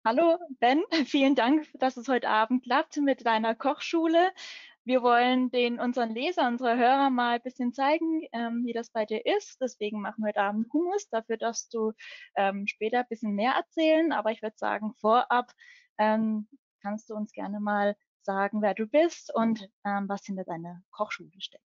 Hallo Ben, vielen Dank, dass es heute Abend klappt mit deiner Kochschule. Wir wollen unseren Leser, unsere Hörer mal ein bisschen zeigen, wie das bei dir ist. Deswegen machen wir heute Abend Hummus. Dafür darfst du später ein bisschen mehr erzählen. Aber ich würde sagen, vorab ähm, kannst du uns gerne mal sagen, wer du bist und was hinter deiner Kochschule steckt.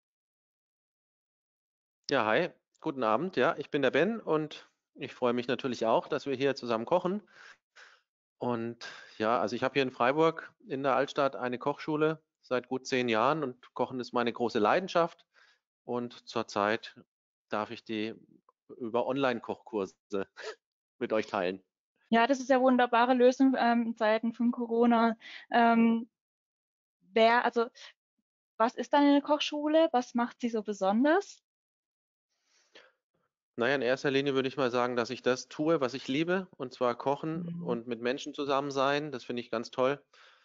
Ja, hi, guten Abend. Ja, ich bin der Ben und ich freue mich natürlich auch, dass wir hier zusammen kochen. Und ja, also ich habe hier in Freiburg in der Altstadt eine Kochschule seit gut 10 Jahren und Kochen ist meine große Leidenschaft. Und zurzeit darf ich die über Online-Kochkurse mit euch teilen. Ja, das ist ja wunderbare Lösung in Zeiten von Corona. Ähm, also, was ist deine Kochschule? Was macht sie so besonders? Naja, in erster Linie würde ich mal sagen, dass ich das tue, was ich liebe, und zwar kochen Mhm. und mit Menschen zusammen sein. Das finde ich ganz toll.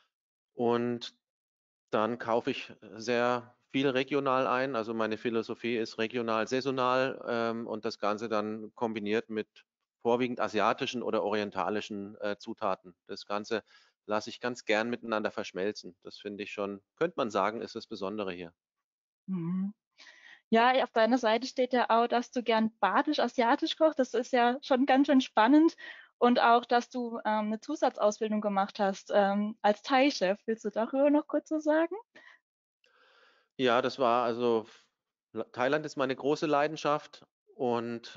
Und dann kaufe ich sehr viel regional ein. Also meine Philosophie ist regional, saisonal und das Ganze dann kombiniert mit vorwiegend asiatischen oder orientalischen Zutaten. Das Ganze lasse ich ganz gern miteinander verschmelzen. Das finde ich schon, könnte man sagen, ist das Besondere hier. Mhm. Ja, auf deiner Seite steht ja auch, dass du gern badisch-asiatisch kochst. Das ist ja schon ganz schön spannend. Und auch, dass du eine Zusatzausbildung gemacht hast als Thai-Chef. Willst du darüber noch kurz was sagen? Ja, das war also, Thailand ist meine große Leidenschaft und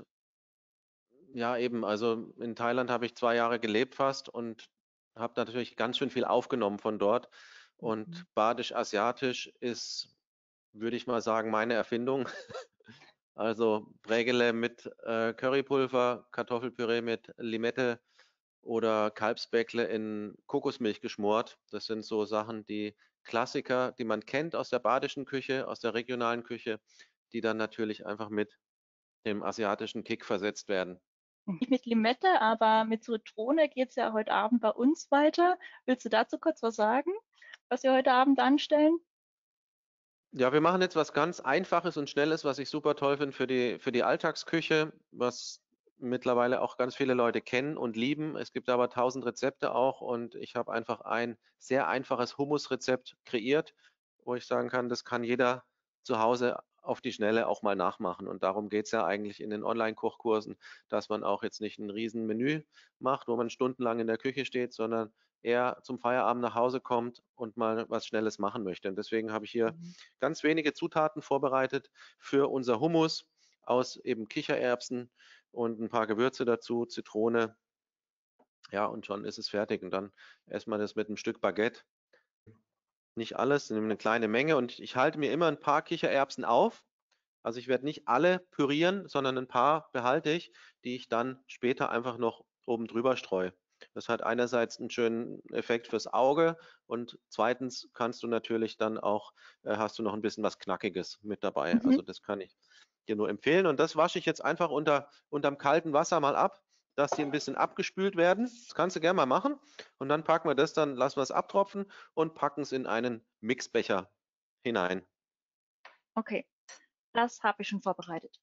ja, eben, also in Thailand habe ich 2 Jahre gelebt fast und habe natürlich ganz schön viel aufgenommen von dort. Und Mhm. Badisch-Asiatisch ist, würde ich mal sagen, meine Erfindung. Also Brägele mit Currypulver, Kartoffelpüree mit Limette oder Kalbsbäckle in Kokosmilch geschmort. Das sind so Sachen, die Klassiker, die man kennt aus der badischen Küche, aus der regionalen Küche, die dann natürlich einfach mit dem asiatischen Kick versetzt werden. Nicht mit Limette, aber mit Zitrone geht's ja heute Abend bei uns weiter. Willst du dazu kurz was sagen, was wir heute Abend anstellen? Ja, wir machen jetzt was ganz Einfaches und Schnelles, was ich super toll finde für die Alltagsküche, was mittlerweile auch ganz viele Leute kennen und lieben. Es gibt aber 1000 Rezepte auch und ich habe einfach ein sehr einfaches Hummus-Rezept kreiert, wo ich sagen kann, das kann jeder zu Hause auf die Schnelle auch mal nachmachen. Und darum geht es ja eigentlich in den Online-Kochkursen, dass man auch jetzt nicht ein riesen Menü macht, wo man stundenlang in der Küche steht, sondern eher zum Feierabend nach Hause kommt und mal was Schnelles machen möchte. Und deswegen habe ich hier Mhm. ganz wenige Zutaten vorbereitet für unser Hummus aus eben Kichererbsen und ein paar Gewürze dazu, Zitrone. Ja, und schon ist es fertig. Und dann erstmal das mit einem Stück Baguette. Nicht alles, sondern eine kleine Menge. Und ich halte mir immer ein paar Kichererbsen auf. Also ich werde nicht alle pürieren, sondern ein paar behalte ich, die ich dann später einfach noch oben drüber streue. Das hat einerseits einen schönen Effekt fürs Auge und zweitens kannst du natürlich dann auch, hast du noch ein bisschen was Knackiges mit dabei. Mhm. Also das kann ich dir nur empfehlen. Und das wasche ich jetzt einfach unterm kalten Wasser mal ab, dass die ein bisschen abgespült werden. Das kannst du gerne mal machen. Und dann packen wir das dann, lassen wir es abtropfen und packen es in einen Mixbecher hinein. Okay, das habe ich schon vorbereitet.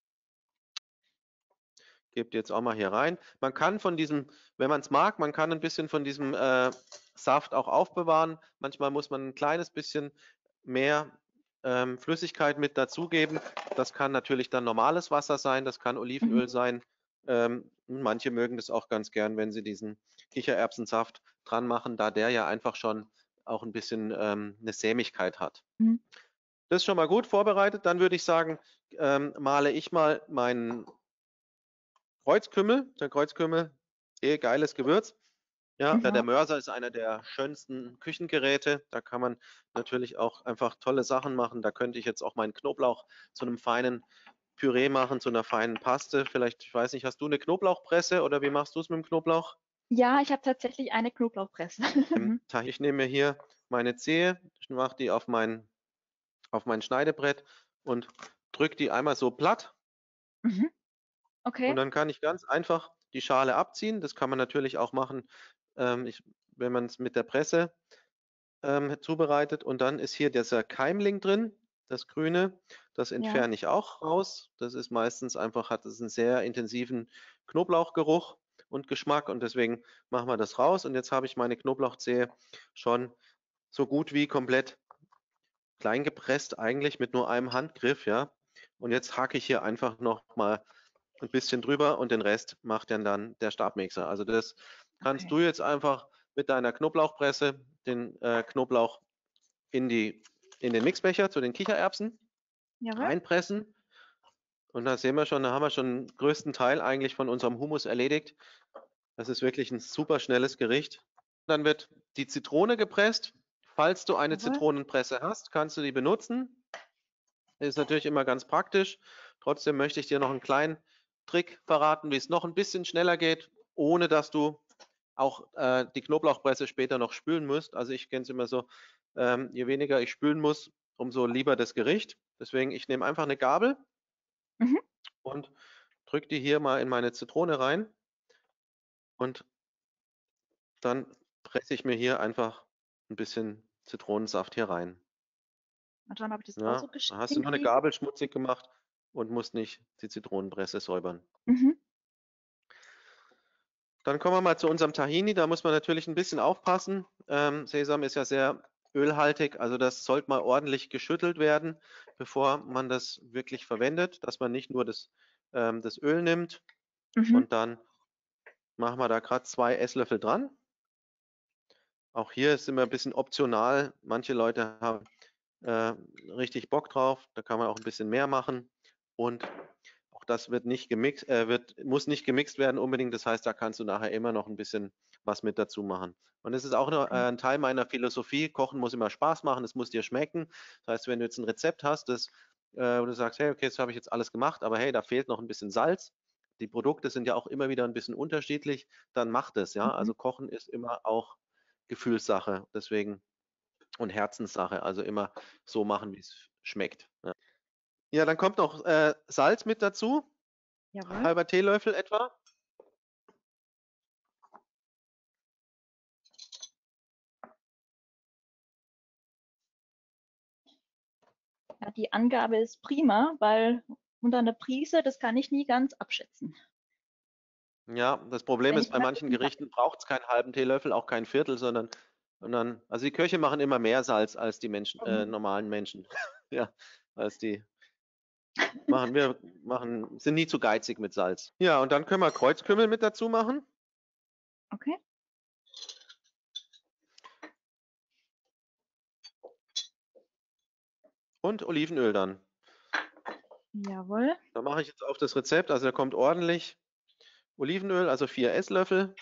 Gebt jetzt auch mal hier rein. Man kann von diesem, wenn man es mag, man kann ein bisschen von diesem Saft auch aufbewahren. Manchmal muss man ein kleines bisschen mehr Flüssigkeit mit dazugeben. Das kann natürlich dann normales Wasser sein, das kann Olivenöl Mhm. sein. Manche mögen das auch ganz gern, wenn sie diesen Kichererbsensaft dran machen, da der ja einfach schon auch ein bisschen eine Sämigkeit hat. Mhm. Das ist schon mal gut vorbereitet. Dann würde ich sagen, male ich mal meinen Kreuzkümmel, der Kreuzkümmel, geiles Gewürz. Ja, der Mhm. Mörser ist einer der schönsten Küchengeräte. Da kann man natürlich auch einfach tolle Sachen machen. Da könnte ich jetzt auch meinen Knoblauch zu einem feinen Püree machen, zu einer feinen Paste. Vielleicht, ich weiß nicht, hast du eine Knoblauchpresse oder wie machst du es mit dem Knoblauch? Ja, ich habe tatsächlich eine Knoblauchpresse. Mhm. Ich nehme mir hier meine Zehe, ich mache die auf mein Schneidebrett und drücke die einmal so platt. Mhm. Und Okay. dann kann ich ganz einfach die Schale abziehen. Das kann man natürlich auch machen, wenn man es mit der Presse zubereitet. Und dann ist hier dieser Keimling drin, das Grüne. Das Ja. entferne ich auch raus. Das ist meistens einfach, hat es einen sehr intensiven Knoblauchgeruch. und Geschmack und deswegen machen wir das raus. Und jetzt habe ich meine Knoblauchzehe schon so gut wie komplett klein gepresst, eigentlich mit nur einem Handgriff, ja. Und jetzt hacke ich hier einfach noch mal ein bisschen drüber und den Rest macht dann der Stabmixer. Also das kannst Okay. du jetzt einfach mit deiner Knoblauchpresse den Knoblauch in den Mixbecher zu den Kichererbsen Jawohl. reinpressen. Und da sehen wir schon, da haben wir schon den größten Teil eigentlich von unserem Hummus erledigt. Das ist wirklich ein super schnelles Gericht. Dann wird die Zitrone gepresst. Falls du eine Jawohl. Zitronenpresse hast, kannst du die benutzen. Ist natürlich immer ganz praktisch. Trotzdem möchte ich dir noch einen kleinen Trick verraten, wie es noch ein bisschen schneller geht, ohne dass du auch die Knoblauchpresse später noch spülen musst. Also ich kenne es immer so, je weniger ich spülen muss, umso lieber das Gericht. Deswegen, ich nehme einfach eine Gabel Mhm. und drücke die hier mal in meine Zitrone rein und dann presse ich mir hier einfach ein bisschen Zitronensaft hier rein. Mal schauen, ob ich das auch Ja, so dann geschickt hast du nur eine hinkriege. Gabel schmutzig gemacht und musst nicht die Zitronenpresse säubern. Mhm. Dann kommen wir mal zu unserem Tahini. Da muss man natürlich ein bisschen aufpassen. Sesam ist ja sehr ölhaltig, also das sollte mal ordentlich geschüttelt werden, bevor man das wirklich verwendet, dass man nicht nur das Öl nimmt. Mhm. Und dann machen wir da gerade 2 Esslöffel dran. Auch hier ist immer ein bisschen optional. Manche Leute haben richtig Bock drauf. Da kann man auch ein bisschen mehr machen. Und auch das wird nicht gemixt, muss nicht gemixt werden unbedingt. Das heißt, da kannst du nachher immer noch ein bisschen was mit dazu machen. Und es ist auch Okay. ein Teil meiner Philosophie. Kochen muss immer Spaß machen, es muss dir schmecken. Das heißt, wenn du jetzt ein Rezept hast, wo du sagst, hey, okay, das habe ich jetzt alles gemacht, aber hey, da fehlt noch ein bisschen Salz. Die Produkte sind ja auch immer wieder ein bisschen unterschiedlich, dann mach das, ja. Mhm. Also Kochen ist immer auch Gefühlssache, deswegen und Herzenssache. Also immer so machen, wie es schmeckt. Ja. Ja, dann kommt noch Salz mit dazu, Jawohl. halber Teelöffel etwa. Ja, die Angabe ist prima, weil unter einer Prise, das kann ich nie ganz abschätzen. Ja, das Problem Wenn ist, ich bei mal ein manchen bisschen Salz. Gerichten braucht es keinen halben Teelöffel, auch kein Viertel, sondern also die Köche machen immer mehr Salz als die Menschen, Mhm. normalen Menschen. Ja, als die sind nie zu geizig mit Salz. Ja, und dann können wir Kreuzkümmel mit dazu machen Okay. und Olivenöl dann. Jawohl. Da mache ich jetzt auf das Rezept, also da kommt ordentlich Olivenöl, also 4 Esslöffel.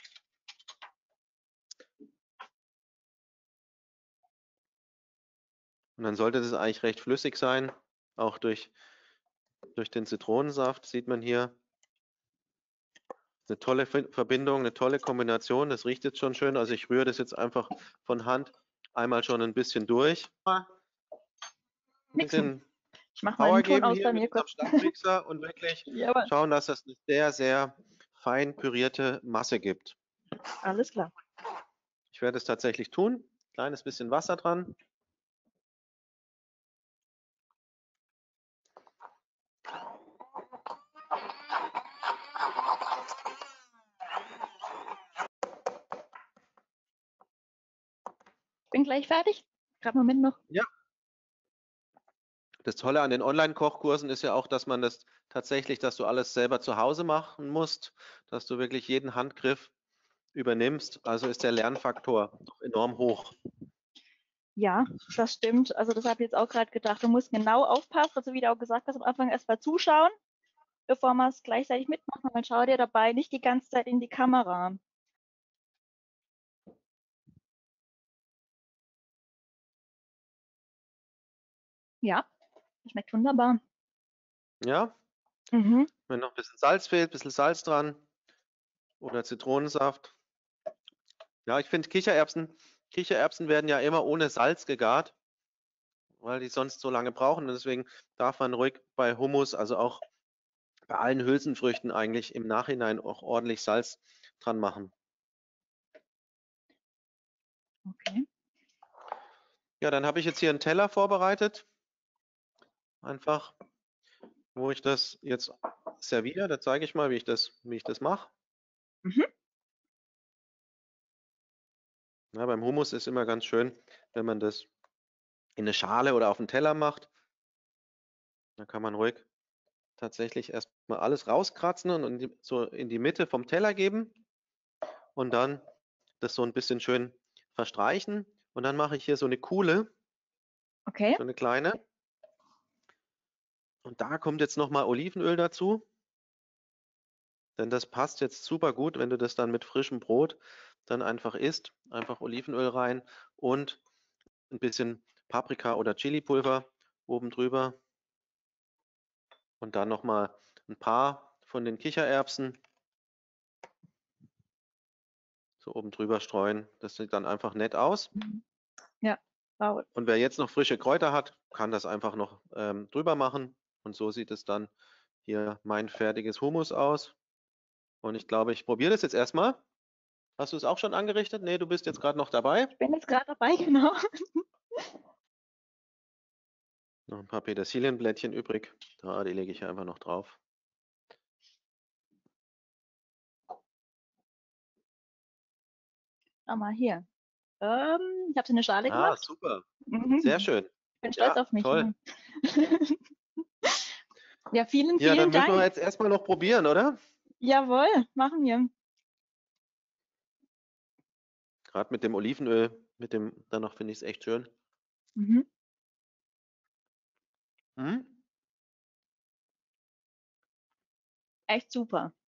Und dann sollte das eigentlich recht flüssig sein, auch durch den Zitronensaft sieht man hier eine tolle Verbindung, eine tolle Kombination. Das riecht jetzt schon schön. Also ich rühre das jetzt einfach von Hand einmal schon ein bisschen durch. Ein Mixen. bisschen Ich mache mal Power den Ton geben aus hier bei mit mir unserem kurz. Stabmixer und wirklich Jawohl. schauen, dass das eine sehr, sehr fein pürierte Masse gibt. Alles klar. Ich werde es tatsächlich tun. Kleines bisschen Wasser dran. Bin gleich fertig. Gerade einen Moment noch. Ja. Das Tolle an den Online-Kochkursen ist ja auch, dass man das tatsächlich, dass du alles selber zu Hause machen musst, dass du wirklich jeden Handgriff übernimmst. Also ist der Lernfaktor doch enorm hoch. Ja, das stimmt. Also das habe ich jetzt auch gerade gedacht. Du musst genau aufpassen, also wie du auch gesagt hast, am Anfang erst mal zuschauen, bevor man es gleichzeitig mitmacht. Und dann schau dir dabei nicht die ganze Zeit in die Kamera. Ja, schmeckt wunderbar. Ja, Mhm. wenn noch ein bisschen Salz fehlt, ein bisschen Salz dran oder Zitronensaft. Ja, ich finde Kichererbsen werden ja immer ohne Salz gegart, weil die sonst so lange brauchen. Und deswegen darf man ruhig bei Hummus, also auch bei allen Hülsenfrüchten eigentlich im Nachhinein auch ordentlich Salz dran machen. Okay. Ja, dann habe ich jetzt hier einen Teller vorbereitet. Einfach, wo ich das jetzt serviere. Da zeige ich mal, wie ich das mache. Mhm. Ja, beim Hummus ist immer ganz schön, wenn man das in eine Schale oder auf 'n Teller macht. Da kann man ruhig tatsächlich erst mal alles rauskratzen und so in die Mitte vom Teller geben und dann das so ein bisschen schön verstreichen. Und dann mache ich hier so eine Kuhle, Okay. so eine kleine. Und da kommt jetzt noch mal Olivenöl dazu, denn das passt jetzt super gut, wenn du das dann mit frischem Brot dann einfach isst. Einfach Olivenöl rein und ein bisschen Paprika oder Chilipulver oben drüber und dann noch mal 'n paar von den Kichererbsen so oben drüber streuen. Das sieht dann einfach nett aus. Mhm. Ja, wow. Und wer jetzt noch frische Kräuter hat, kann das einfach noch, drüber machen. Und so sieht es dann hier mein fertiges Hummus aus. Und ich glaube, ich probiere das jetzt erst mal. Hast du es auch schon angerichtet? Ne, du bist jetzt grad noch dabei? Ich bin jetzt gerade dabei, genau. Noch 'n paar Petersilienblättchen übrig. Da, die lege ich hier einfach noch drauf. Schau mal hier. Ich habe es in 'ne Schale Ah, gemacht. super. Sehr Mhm. schön. Bin stolz Ja, auf mich, toll. ja. Ja, vielen, Ja, vielen dann müssen wir Dank. jetzt erst mal noch probieren, oder? Jawohl, machen wir. Grad mit dem Olivenöl, mit dem danach finde ich's echt schön. Mhm. Mhm. Echt super.